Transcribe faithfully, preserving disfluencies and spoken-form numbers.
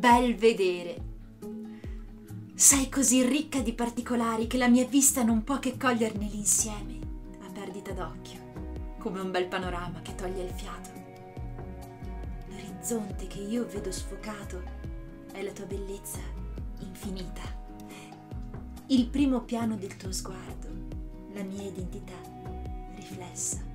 bel vedere. Sei così ricca di particolari che la mia vista non può che coglierne l'insieme a perdita d'occhio, come un bel panorama che toglie il fiato. L'orizzonte che io vedo sfocato è la tua bellezza infinita. Il primo piano del tuo sguardo, la mia identità riflessa.